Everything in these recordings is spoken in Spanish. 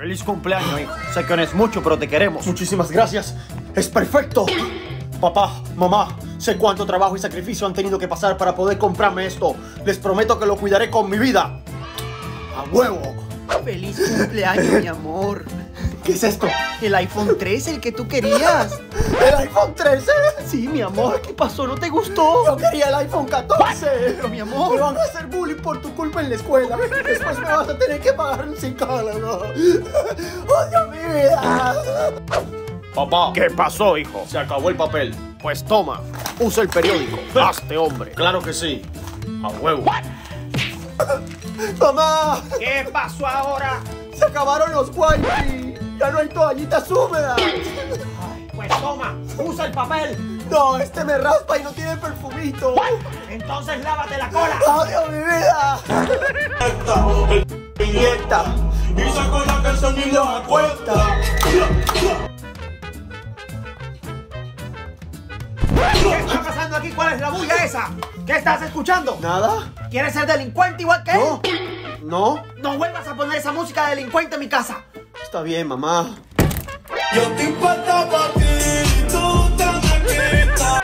Feliz cumpleaños, hijo. Sé que no es mucho, pero te queremos. Muchísimas gracias. Es perfecto. Papá, mamá, sé cuánto trabajo y sacrificio han tenido que pasar para poder comprarme esto. Les prometo que lo cuidaré con mi vida. ¡A huevo! ¡Feliz cumpleaños, mi amor! ¿Qué es esto? El iPhone 13, el que tú querías. ¿El iPhone 13? Sí, mi amor, ¿qué pasó? ¿No te gustó? Yo quería el iPhone 14. Pero, mi amor. Me van a hacer bullying por tu culpa en la escuela. Después me vas a tener que pagar un psicólogo. ¡Odio mi vida! Papá, ¿Qué pasó, hijo? se acabó el papel. Pues toma, usa el periódico. Hazte hombre. Claro que sí. A huevo. ¡Mamá! ¿Qué pasó ahora? ¡Se acabaron los wipes! ¡Ya no hay toallitas húmedas! Pues toma, usa el papel. No, este me raspa y no tiene perfumito. Entonces lávate la cola. ¡Odio mi vida! Pimienta. Y saco la canción y lo acuesta. ¿Qué está pasando aquí? ¿Cuál es la bulla esa? ¿Qué estás escuchando? ¿Nada? ¿Quieres ser delincuente igual que él? No. No. No vuelvas a poner esa música de delincuente en mi casa. Está bien, mamá. Yo te importa pa' ti, tú te me quitas.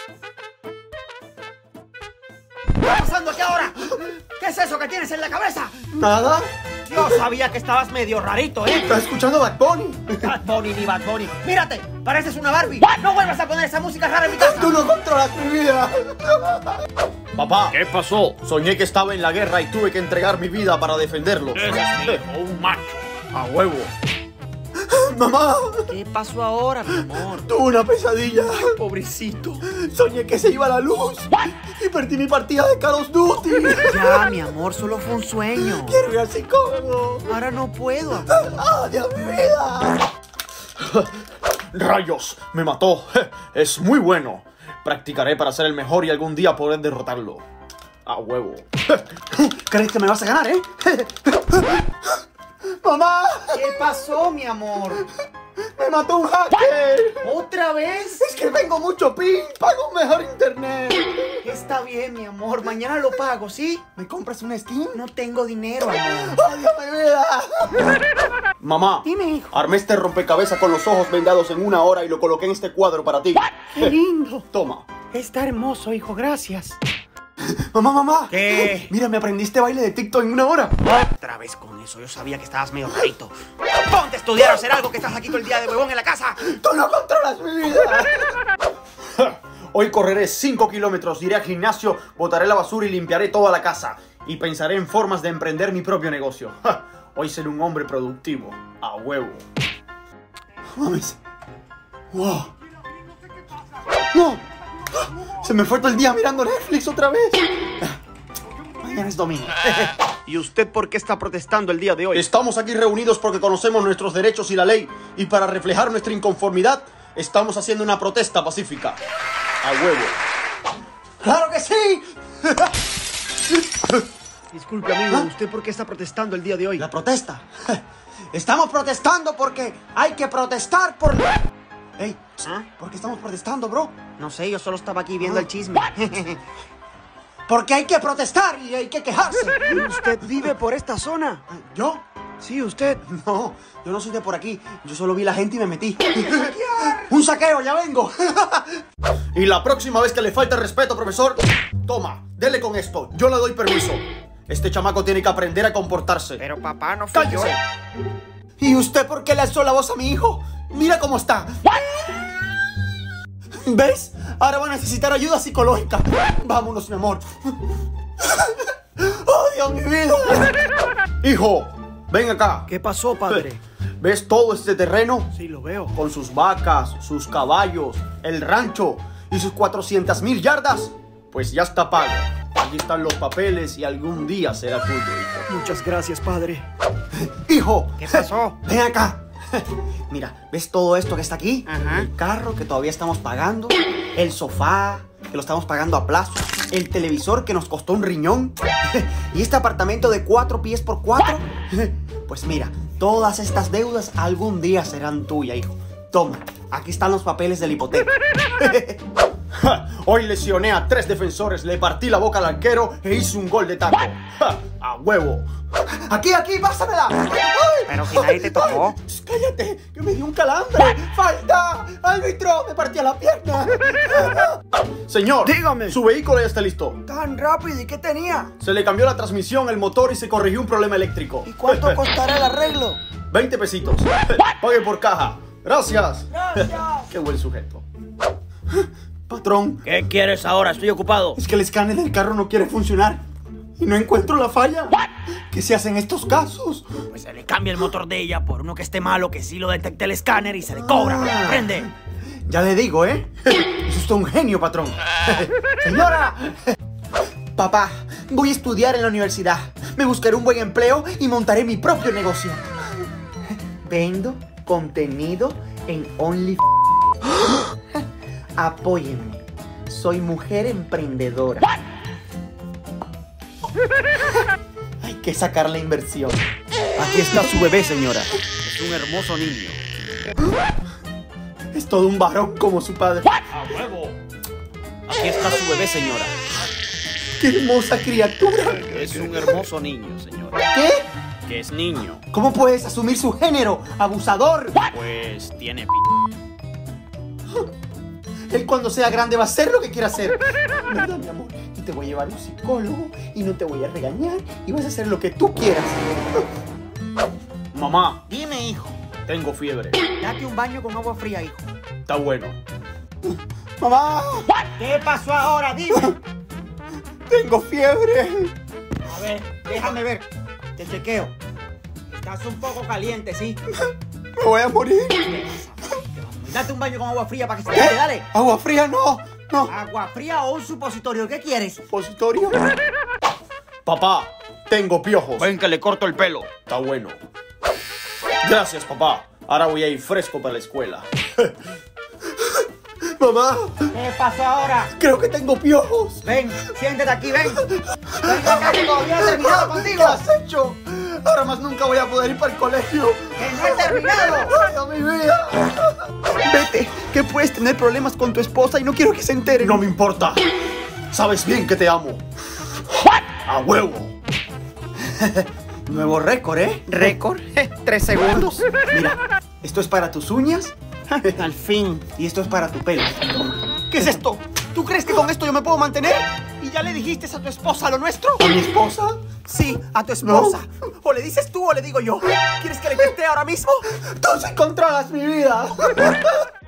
¿Qué está pasando aquí ahora? ¿Qué es eso que tienes en la cabeza? ¿Nada? Yo sabía que estabas medio rarito, ¿eh? ¿Estás escuchando Bad Bunny? Bad Bunny ni Bad Bunny. Mírate, pareces una Barbie. No vuelvas a poner esa música rara en mi casa. ¡Tú no controlas mi vida! Papá, ¿Qué pasó? soñé que estaba en la guerra y tuve que entregar mi vida para defenderlos. Ese es mi hijo, un macho. A huevo. ¡Mamá! ¿Qué pasó ahora, mi amor? Tuve una pesadilla. Pobrecito. Soñé que se iba la luz. Y perdí mi partida de Call of Duty. Ya, mi amor, solo fue un sueño. Quiero ir al psicólogo. Ahora no puedo, amor. ¡Odio mi vida! Rayos, me mató. Es muy bueno. Practicaré para ser el mejor y algún día poder derrotarlo. A huevo. ¿Crees que me vas a ganar, eh? ¡Mamá! ¿Qué pasó, mi amor? ¡Me mató un hacker! ¿Otra vez? Es que tengo mucho ping. Pago un mejor internet. Está bien, mi amor. Mañana lo pago, ¿sí? ¿Me compras una skin? No tengo dinero, amor. ¡Odio mi vida! Mamá, Dime, hijo. armé este rompecabezas con los ojos vendados en 1 hora y lo coloqué en este cuadro para ti. ¡Qué lindo! Toma. Está hermoso, hijo. Gracias. Mamá, mamá. ¿Qué? Mira, me aprendiste baile de TikTok en 1 hora. Otra vez con eso, yo sabía que estabas medio rarito. Ponte a estudiar o hacer algo que estás aquí todo el día de huevón en la casa. ¡Tú no controlas mi vida! Hoy correré 5 kilómetros, iré al gimnasio, botaré la basura y limpiaré toda la casa. Y pensaré en formas de emprender mi propio negocio. Hoy seré un hombre productivo. A huevo. Mames. ¡Wow! ¡No! Se me fue todo el día mirando Netflix otra vez. Mañana es domingo. ¿Y usted por qué está protestando el día de hoy? Estamos aquí reunidos porque conocemos nuestros derechos y la ley. Y para reflejar nuestra inconformidad, estamos haciendo una protesta pacífica. A huevo. ¡Claro que sí! Disculpe, amigo. ¿Usted por qué está protestando el día de hoy? La protesta. Estamos protestando porque hay que protestar por... Ey, ¿por qué estamos protestando, bro? No sé, yo solo estaba aquí viendo el chisme. Porque hay que protestar y hay que quejarse. ¿Usted vive por esta zona? ¿Yo? Sí, usted. No, yo no soy de por aquí. Yo solo vi la gente y me metí. ¡Un saqueo, ya vengo! Y la próxima vez que le falte respeto, profesor, toma, dele con esto. Yo le doy permiso. Este chamaco tiene que aprender a comportarse. Pero papá, no fui yo. ¡Cállese! ¿Y usted por qué le alzó la voz a mi hijo? Mira cómo está. ¿Ves? Ahora va a necesitar ayuda psicológica. Vámonos, mi amor. ¡Odio mi vida! Hijo, ven acá. ¿Qué pasó, padre? ¿Ves todo este terreno? Sí, lo veo. Con sus vacas, sus caballos, el rancho y sus 400,000 yardas. Pues ya está pago. Aquí están los papeles y algún día será tuyo, hijo. Muchas gracias, padre. ¡Hijo! ¿Qué pasó? ¡Ven acá! Mira, ¿ves todo esto que está aquí? Ajá. El carro que todavía estamos pagando, el sofá que lo estamos pagando a plazo, el televisor que nos costó un riñón y este apartamento de 4 pies por 4. Pues mira, todas estas deudas algún día serán tuyas, hijo. Toma, aquí están los papeles de la hipoteca. Hoy lesioné a 3 defensores, le partí la boca al arquero e hice un gol de taco. A huevo. Aquí, pásamela. ¡Ay! Pero si nadie te tocó. Cállate, que me dio un calambre. ¡Falta! ¡Árbitro! Me partía la pierna. Señor, Dígame. su vehículo ya está listo. Tan rápido, ¿y qué tenía? Se le cambió la transmisión, el motor y se corrigió un problema eléctrico. ¿Y cuánto costará el arreglo? 20 pesitos. Pague por caja. Gracias. Gracias. Qué buen sujeto. Patrón, ¿Qué quieres ahora? Estoy ocupado. es que el escáner del carro no quiere funcionar. Y no encuentro la falla. ¿Qué se hace en estos casos? Pues se le cambia el motor de ella por uno que esté malo, que sí lo detecte el escáner y se le cobra. Prende. Ya le digo, ¿eh? Es usted un genio, patrón. Señora. Papá, voy a estudiar en la universidad. Me buscaré un buen empleo y montaré mi propio negocio. Vendo contenido en OnlyFans. Apóyenme. Soy mujer emprendedora. Hay que sacar la inversión. Aquí está su bebé, señora. Es un hermoso niño. Es todo un varón como su padre. ¡A huevo! Aquí está su bebé, señora. ¡Qué hermosa criatura! Es un hermoso niño, señora. ¿Qué? Que es niño. ¿Cómo puedes asumir su género, abusador? Pues tiene Él cuando sea grande va a hacer lo que quiera hacer. ¿Verdad, mi amor? Y te voy a llevar a un psicólogo y no te voy a regañar y vas a hacer lo que tú quieras. Mamá, Dime, hijo. tengo fiebre. Date un baño con agua fría, hijo. Está bueno. Mamá, ¿Qué pasó ahora? Dime. tengo fiebre. A ver, déjame ver. Te chequeo. Estás un poco caliente, ¿sí? Me voy a morir. Date un baño con agua fría para que se te quede, dale. Agua fría, no. No. ¿Agua fría o un supositorio? ¿Qué quieres? ¿Supositorio? Papá, tengo piojos. Ven que le corto el pelo. Está bueno. Gracias, papá. Ahora voy a ir fresco para la escuela. Mamá, ¿Qué pasó ahora? creo que tengo piojos. Ven, siéntate aquí, ven. Ven acá que todavía no he terminado ¿Qué contigo. has hecho? Ahora más nunca voy a poder ir para el colegio. Que no he terminado. ¡Ay, a mi vida! Vete, que puedes tener problemas con tu esposa y no quiero que se enteren. No me importa. Sabes bien que te amo. A huevo. Nuevo récord, ¿eh? ¿Récord? 3 segundos. Mira, esto es para tus uñas Al fin. y esto es para tu pelo. ¿Qué es esto? ¿Tú crees que con esto yo me puedo mantener? ¿Y ya le dijiste a tu esposa lo nuestro? ¿A mi esposa? Sí, a tu esposa. O le dices tú o le digo yo. ¿Quieres que le teste ahora mismo? ¡Tú sí controlas mi vida!